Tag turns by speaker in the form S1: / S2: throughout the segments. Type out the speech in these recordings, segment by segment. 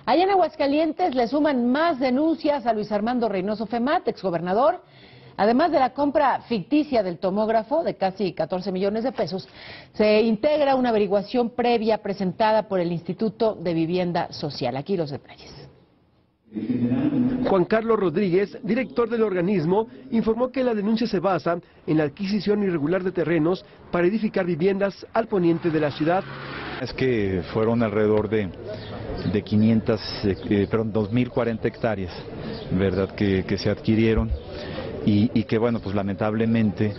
S1: Allá en Aguascalientes le suman más denuncias a Luis Armando Reynoso Femat, exgobernador. Además de la compra ficticia del tomógrafo de casi 14 millones de pesos, se integra una averiguación previa presentada por el Instituto de Vivienda Social. Aquí los detalles.
S2: Juan Carlos Rodríguez, director del organismo, informó que la denuncia se basa en la adquisición irregular de terrenos para edificar viviendas al poniente de la ciudad.
S3: Es que fueron alrededor de 2.040 hectáreas, ¿verdad?, que se adquirieron y que, bueno, pues lamentablemente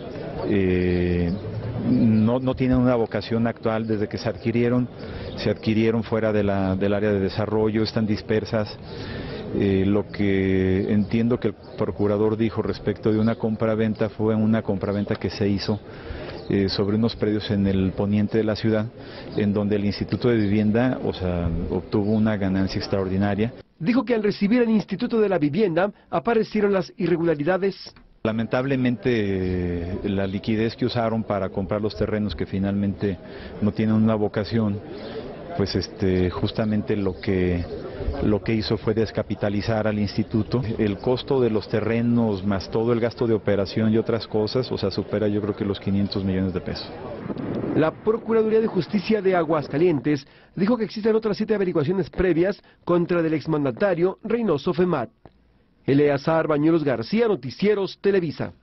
S3: no tienen una vocación actual. Desde que se adquirieron fuera del área de desarrollo, están dispersas. Lo que entiendo que el procurador dijo respecto de una compraventa fue una compraventa que se hizo sobre unos predios en el poniente de la ciudad, en donde el Instituto de Vivienda, obtuvo una ganancia extraordinaria.
S2: Dijo que al recibir el Instituto de la Vivienda aparecieron las irregularidades.
S3: Lamentablemente la liquidez que usaron para comprar los terrenos, que finalmente no tienen una vocación, pues justamente lo que hizo fue descapitalizar al instituto. El costo de los terrenos más todo el gasto de operación y otras cosas, supera yo creo que los 500 millones de pesos.
S2: La Procuraduría de Justicia de Aguascalientes dijo que existen otras 7 averiguaciones previas contra el exmandatario Reynoso Femat. Eleazar Bañuelos García, Noticieros Televisa.